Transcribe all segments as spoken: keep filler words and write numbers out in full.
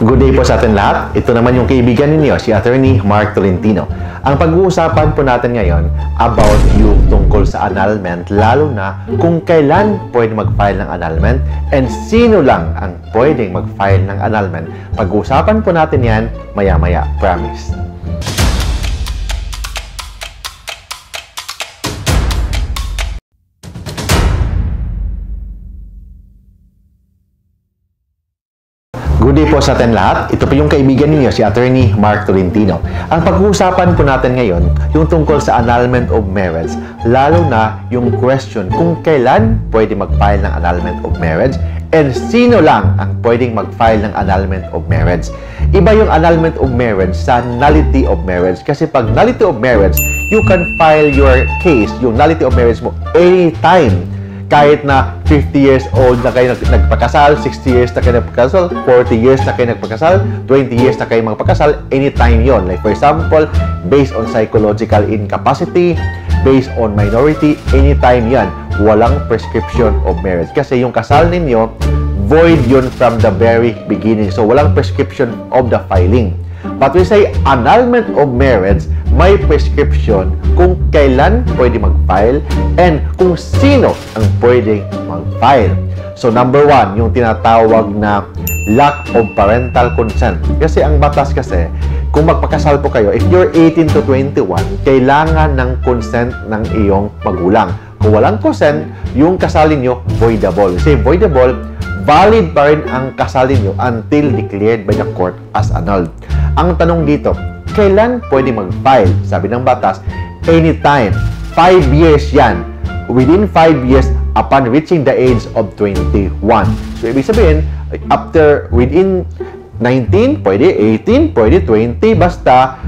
Good day po sa atin lahat. Ito naman yung kaibigan ninyo, si Attorney Mark Tolentino. Ang pag-uusapan po natin ngayon about yung tungkol sa annulment, lalo na kung kailan pwede mag-file ng annulment and sino lang ang pwedeng mag-file ng annulment. Pag-uusapan po natin yan maya-maya, promise. Good day po sa atin lahat. Ito po yung kaibigan ninyo, si Attorney Mark Tolentino. Ang pag-uusapan po natin ngayon, yung tungkol sa annulment of marriage, lalo na yung question kung kailan pwede mag-file ng annulment of marriage and sino lang ang pwedeng mag-file ng annulment of marriage. Iba yung annulment of marriage sa nullity of marriage. Kasi pag nullity of marriage, you can file your case, yung nullity of marriage mo, anytime. Kahit na fifty years old na kayo nagpakasal, sixty years na kayo nagpakasal, forty years na kayo nagpakasal, twenty years na kayo magpakasal, anytime yon. Like for example, based on psychological incapacity, based on minority, anytime yan. Walang prescription of marriage. Kasi yung kasal ninyo, void yun from the very beginning. So walang prescription of the filing. But we say annulment of marriage, may prescription kung kailan pwede mag-file and kung sino ang pwede mag-file. So number one, yung tinatawag na lack of parental consent. Kasi ang batas kasi, kung magpakasal po kayo, if you're eighteen to twenty-one, kailangan ng consent ng iyong magulang. Kung walang consent, yung kasal niyo voidable. Kasi voidable, valid pa rin ang kasal niyo until declared by the court as annulled. Ang tanong dito, kailan pwede mag-file? Sabi ng batas, anytime. Five years yan. Within five years upon reaching the age of twenty-one. So, ibig sabihin, after, within nineteen, pwede, eighteen, pwede, twenty, basta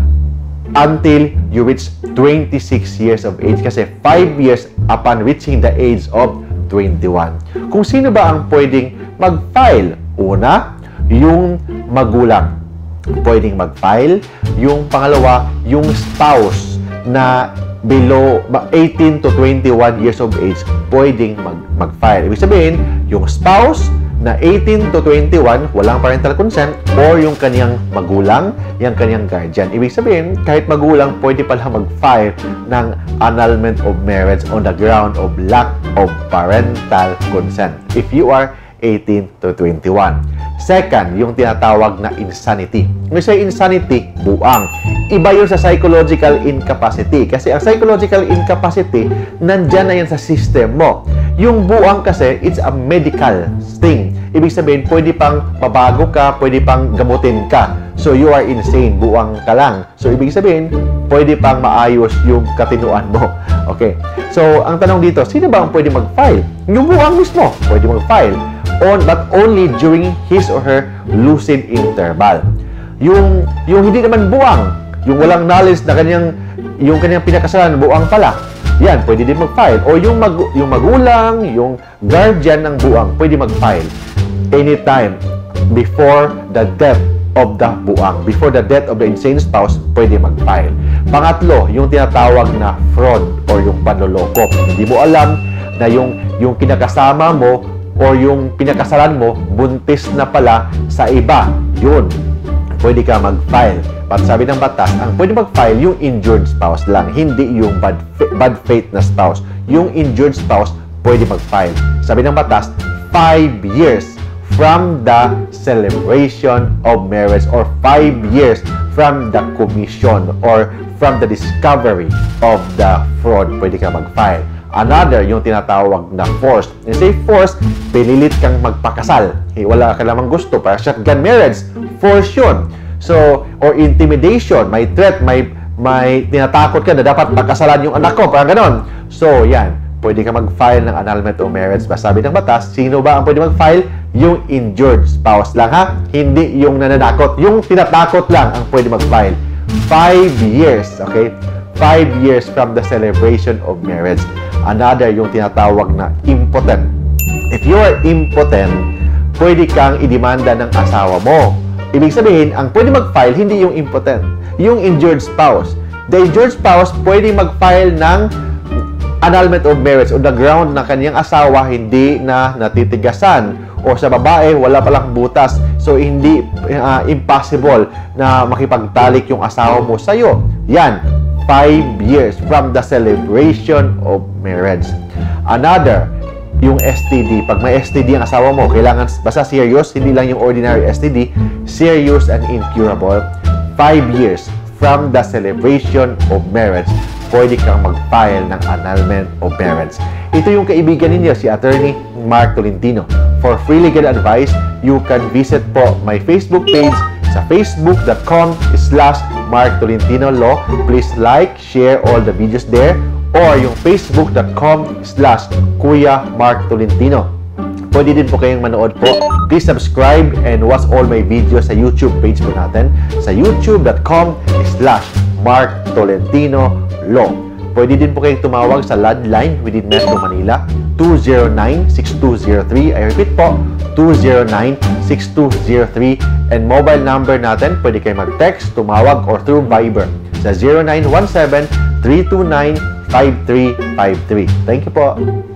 until you reach twenty-six years of age. Kasi five years upon reaching the age of twenty-one. Kung sino ba ang pwedeng mag-file? Una, yung magulang pwedeng mag-file. Yung pangalawa, yung spouse na below eighteen to twenty-one years of age pwedeng mag-file. Ibig sabihin, yung spouse na eighteen to twenty-one, walang parental consent, or yung kanyang magulang, yung kanyang guardian. Ibig sabihin, kahit magulang, pwede pala mag-file ng annulment of marriage on the ground of lack of parental consent if you are eighteen to twenty-one. Second, yung tinatawag na insanity. When we say insanity, buang. Iba yun sa psychological incapacity. Kasi ang psychological incapacity, nandyan na yan sa system mo. Yung buang kasi, it's a medical thing. Ibig sabihin, pwede pang mabago ka, pwede pang gamutin ka. So, you are insane. Buang ka lang. So, ibig sabihin, pwede pang maayos yung katinuan mo. Okay. So, ang tanong dito, sino ba ang pwede mag-file? Yung buang mismo, pwede mag-file. On, but only during his or her lucid interval. Yung, yung hindi naman buang, yung walang knowledge na kanyang, yung kanyang pinakasalan, buang pala, yan, pwede din mag-file. O yung, mag, yung magulang, yung guardian ng buang, pwede mag-file anytime before the death of the buang. Before the death of the insane spouse, pwede mag-file. Pangatlo, yung tinatawag na fraud or yung panloloko. Hindi mo alam na yung, yung kinakasama mo or yung pinakasalan mo, buntis na pala sa iba. Yun, pwede ka mag-file. At sabi ng batas, ang pwede mag-file yung injured spouse lang, hindi yung bad, bad faith na spouse. Yung injured spouse, pwede mag-file. Sabi ng batas, five years from the celebration of marriage or five years from the commission or from the discovery of the fraud, pwede ka mag-file. Another, yung tinatawag na force. When you say force, pinilit kang magpakasal. Eh, wala ka lamang gusto. Para shotgun marriage, force yun. So, or intimidation, may threat, may, may tinatakot ka na dapat pakasalan yung anak ko. Parang ganon. So, yan. Pwede ka mag-file ng annulment of marriage. Basta sabi ng batas, sino ba ang pwede mag-file? Yung injured spouse lang, ha? Hindi yung nananakot. Yung tinatakot lang ang pwede mag-file. Five years, okay? Five years from the celebration of marriage. Another, yung tinatawag na impotent. If you are impotent, pwede kang idemanda ng asawa mo. Ibig sabihin, ang pwede mag-file, hindi yung impotent. Yung injured spouse. The injured spouse, pwede mag-file ng annulment of marriage on the ground na kanyang asawa hindi na natitigasan O sa babae, wala palang butas. So, hindi uh, impossible na makipagtalik yung asawa mo sa'yo. Yan, five years from the celebration of marriage. Another, yung S T D. Pag may S T D ang asawa mo, kailangan basta serious, hindi lang yung ordinary S T D, serious and incurable. Five years from the celebration of marriage, pwede kang mag-file ng annulment of marriage. Ito yung kaibigan ninyo, si Attorney Mark Tolentino. For free legal advice, you can visit po my Facebook page sa facebook.com slash Mark Tolentino Law. Please like, share all the videos there. Or yung facebook.com slash Kuya Mark Tolentino. Pwede din po kayong manood po. Please subscribe and watch all my videos sa YouTube page po natin sa youtube.com slash Mark Tolentino Law. Pwede din po kayong tumawag sa landline within Metro Manila two zero nine, six two zero three. I repeat po, two zero nine, six two zero three. And mobile number natin, pwede kayong mag-text, tumawag, or through Viber sa zero nine one seven, three two nine, five three five three. Thank you po.